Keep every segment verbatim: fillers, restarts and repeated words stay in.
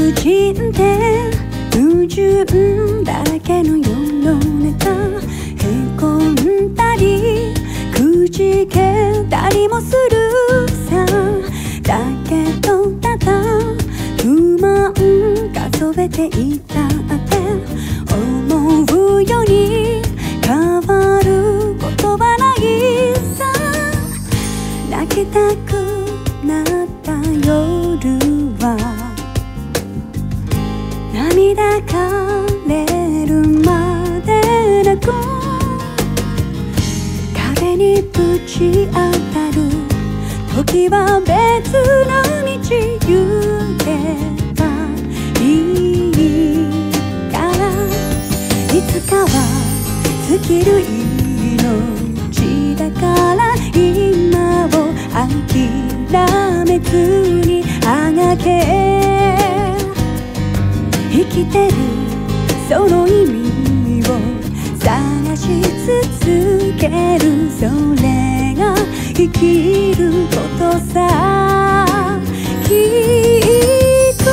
理人って矛盾だらけの世の中、へこんだりくじけたりもするさ。だけどただ不満数えていたって思うように変わることはないさ。泣きたくなった夜は涙枯れるまで泣く。壁にぶち当たる時は別の道行けばいいから、いつかは尽きる命だから今を諦めずにあがけ。生きてるその意味を探し続ける、それが生きることさ。きっと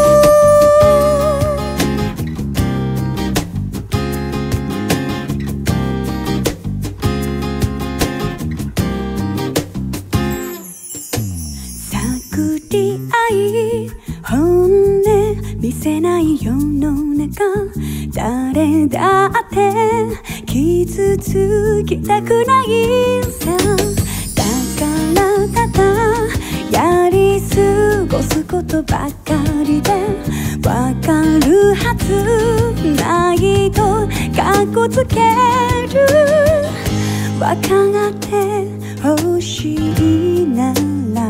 探り合い本音見せない世の中、誰だって傷つきたくないさ。だからただやり過ごすことばかりでわかるはずないとかっこつける。わかってほしいなら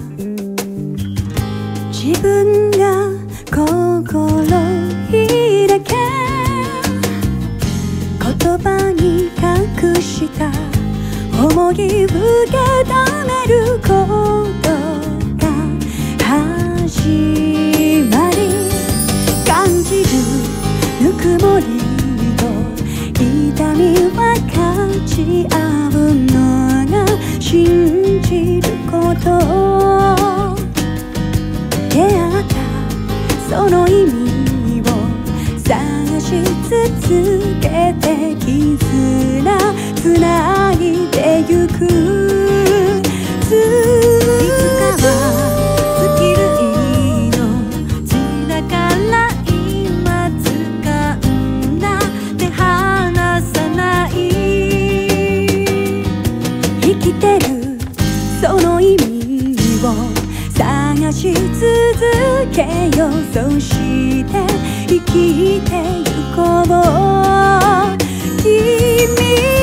自分が心開け。言葉に隠した思い受け止めることが始まり、感じるぬくもりと痛み分かち合うのが信じること。出会ったその意味を探し続けて絆つないでゆく。いつかは尽きる命だから今掴んだ手離さない。生きてるその意味を探し続けよう。そして生きてゆこう。君